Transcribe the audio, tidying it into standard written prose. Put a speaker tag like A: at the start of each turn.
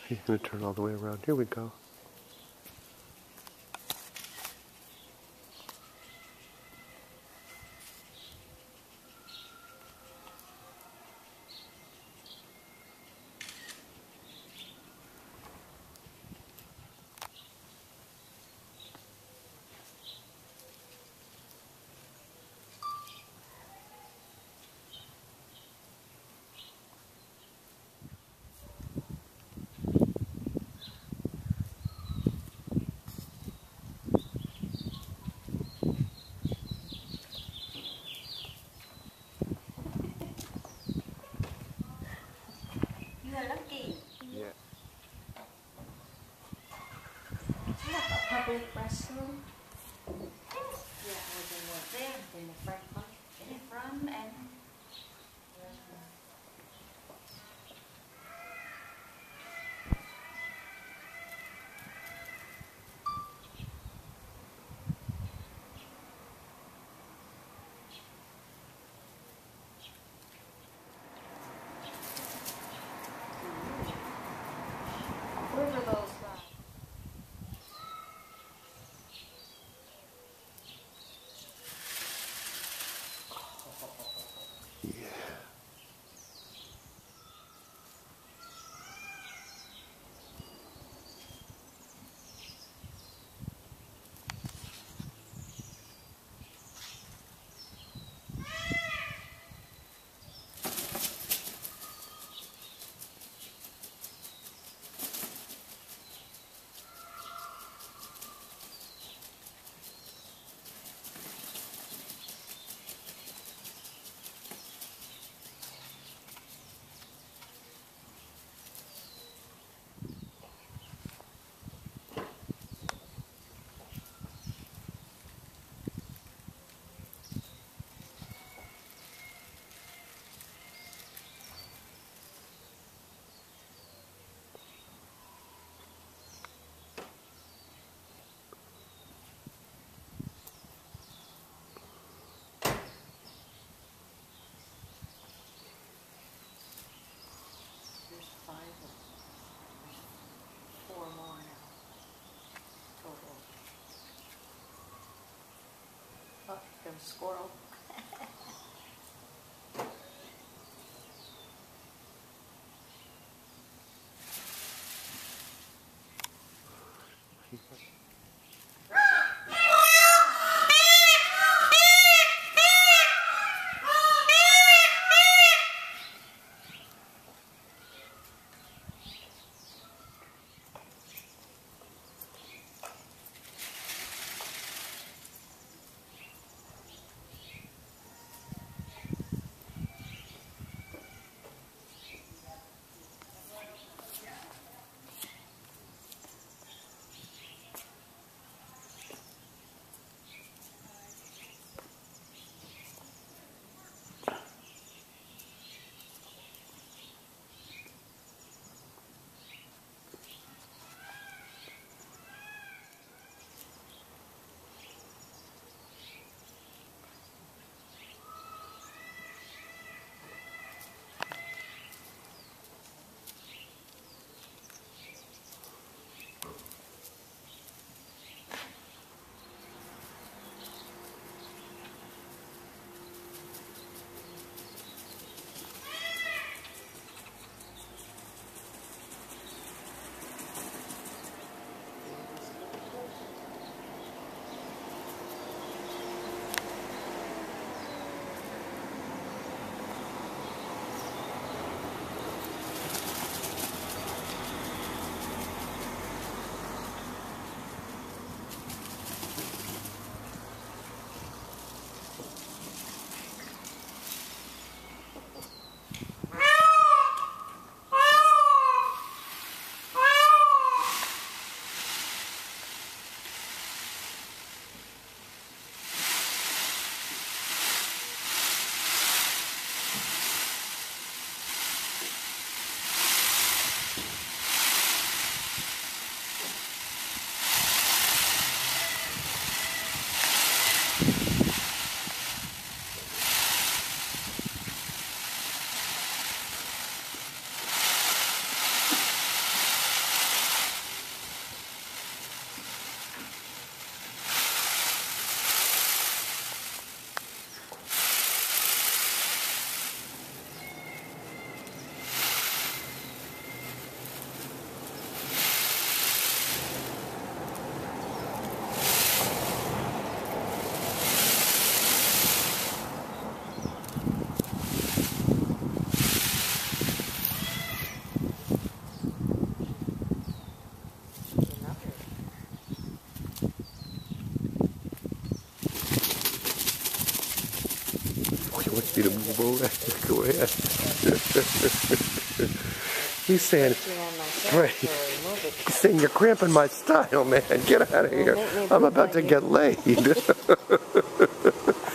A: He's going to turn all the way around. Here we go. Yeah.
B: Public restroom? Yeah, was there, in the front part. In the front and where were those
A: Yeah.
B: There's 5 of them. There's 4 more now. Total. Oh, there's a squirrel.
A: You to move over. Go ahead. He's saying, right. He's saying you're cramping my style, man. Get out of here. I'm about to get laid.